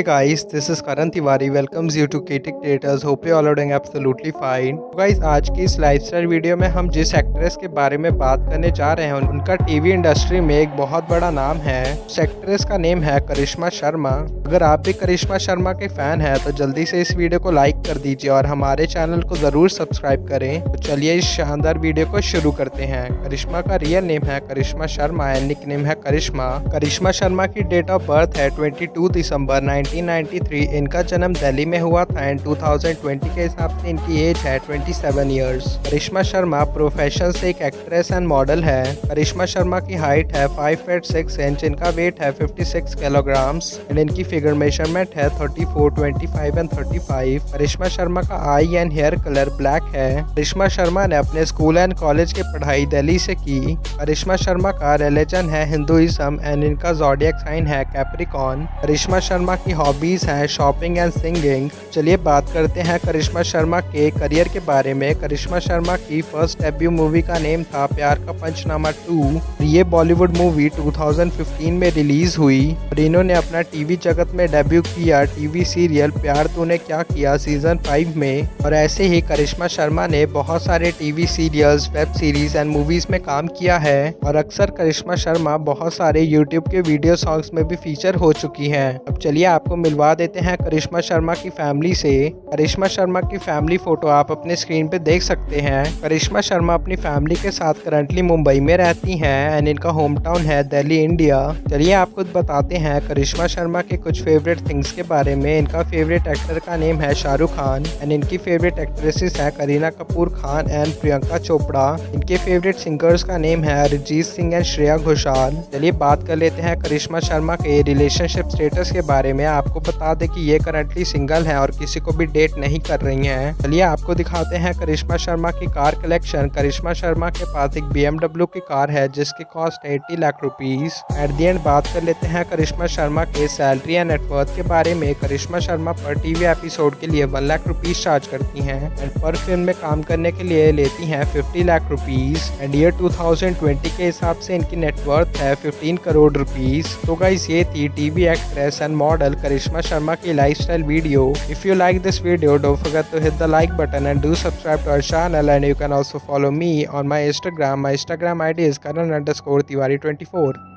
guys, this is Karan Tiwari welcomes you to KTech Creators. Hope you all are doing absolutely fine. तो guys, आज की इस lifestyle video में हम जिस एक्ट्रेस के बारे में बात करने जा रहे हैं उनका टीवी इंडस्ट्री में एक बहुत बड़ा नाम है। उस एक्ट्रेस का नेम है करिश्मा शर्मा। अगर आप भी करिश्मा शर्मा के फैन हैं तो जल्दी से इस वीडियो को लाइक कर दीजिए और हमारे चैनल को जरूर सब्सक्राइब करें। तो चलिए इस शानदार वीडियो को शुरू करते हैं। करिश्मा का रियल नेम है Karishma Sharma and nickname है करिश्मा। करिश्मा शर्मा की डेट ऑफ बर्थ है 22 दिसंबर 1993। इनका जन्म दिल्ली में हुआ था एंड 2020 के हिसाब से इनकी एज है 27 इयर्स। करिश्मा शर्मा प्रोफेशन से एक एक्ट्रेस एंड मॉडल है। करिश्मा शर्मा की हाइट है 5 फीट 6 इंच। इनका वेट है 56 किलोग्राम्स एंड इनकी फिगर मेजरमेंट है 34, 25 एंड 35। करिश्मा शर्मा का eye and hair colour black है। करिश्मा शर्मा ने अपने स्कूल एंड कॉलेज की पढ़ाई दिल्ली से की। करिश्मा शर्मा का रिलीजन है हिंदुइज्म एंड इनका ज़ोडिएक साइन है कैप्रिकॉर्न। करिश्मा शर्मा की हॉबीज हैं शॉपिंग एंड सिंगिंग। चलिए बात करते हैं करिश्मा शर्मा के करियर के बारे में। करिश्मा शर्मा की फर्स्ट डेब्यू मूवी का नेम था प्यार का पंचनामा 2। ये बॉलीवुड मूवी 2015 में रिलीज हुई और इन्होंने अपना टीवी जगत में डेब्यू किया टीवी सीरियल प्यार तूने क्या किया सीजन 5 में। और ऐसे ही करिश्मा शर्मा ने बहुत सारे TV serials, web series and movies में काम किया है और अक्सर करिश्मा शर्मा बहुत सारे यूट्यूब के वीडियो सॉन्ग्स में भी फीचर हो चुकी हैं। अब चलिए आपको मिलवा देते हैं करिश्मा शर्मा की फैमिली से। करिश्मा शर्मा की फैमिली फोटो आप अपने स्क्रीन पे देख सकते हैं। करिश्मा शर्मा अपनी फैमिली के साथ करंटली मुंबई में रहती हैं एंड इनका होम टाउन है दिल्ली, इंडिया। चलिए आपको बताते हैं करिश्मा शर्मा के कुछ फेवरेट थिंग्स के बारे में। इनका फेवरेट एक्टर का नेम है शाहरुख खान एंड इनकी फेवरेट एक्ट्रेसेस हैं करीना कपूर खान एंड प्रियंका चोपड़ा। इनके फेवरेट सिंगर्स का नेम है अरिजीत सिंह एंड श्रेया घोषाल। चलिए बात कर लेते हैं करिश्मा शर्मा के रिलेशनशिप स्टेटस के बारे में। आपको बता दें कि ये करंटली सिंगल हैं और किसी को भी डेट नहीं कर रही हैं। चलिए आपको दिखाते हैं करिश्मा शर्मा की कार कलेक्शन। करिश्मा शर्मा के पास एक BMW की कार है जिसकी कॉस्ट है 80 lakh rupees. At the end बात कर लेते हैं करिश्मा शर्मा के सैलरी एंड नेटवर्थ के बारे में। करिश्मा शर्मा पर टीवी एपिसोड के लिए 1 लाख रुपीस चार्ज करती हैं एंड पर फिल्म में काम करने के लिए लेती हैं 50 लाख रुपीस एंड ईयर 2020 के हिसाब से इनकी नेटवर्थ है 15 करोड़ रुपीस। तो गाइस ये थी TV actress and model Karishma Sharma की lifestyle video. If you like this video, don't forget to hit the like button and do subscribe to our channel, and you can also follow me on my Instagram. My Instagram ID is Karan_Tiwari24.